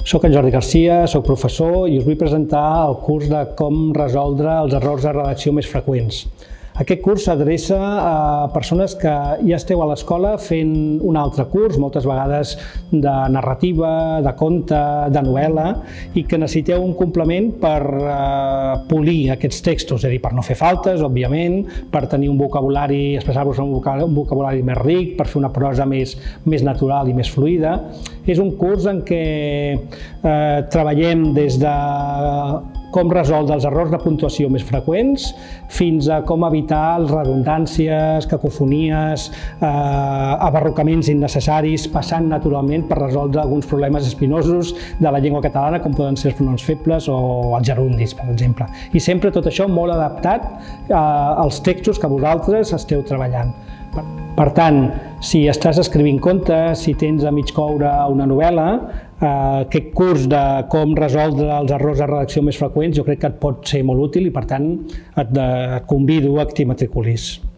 Soc en Jordi Garcia, soc professor i us vull presentar el curs de com resoldre els errors de redacció més freqüents. Aquest curs s'adreça a persones que ja esteu a l'escola fent un altre curs, moltes vegades de narrativa, de conte, de novel·la, i que necessiteu un complement per polir aquests textos, és a dir, per no fer faltes, òbviament, per tenir un vocabulari, expressar-vos en un vocabulari més ric, per fer una prosa més natural i més fluida. És un curs en què treballem des de com resoldre els errors de puntuació més freqüents fins a com evitar les redundàncies, cacofonies, abarrocaments innecessaris, passant naturalment per resoldre alguns problemes espinosos de la llengua catalana, com poden ser els pronoms febles o els gerundis, per exemple. I sempre tot això molt adaptat als textos que vosaltres esteu treballant. Per tant, si estàs escrivint contes, si tens a mig coure una novel·la, aquest curs de com resoldre els errors de redacció més freqüents jo crec que et pot ser molt útil i per tant et convido a que t'hi matriculis.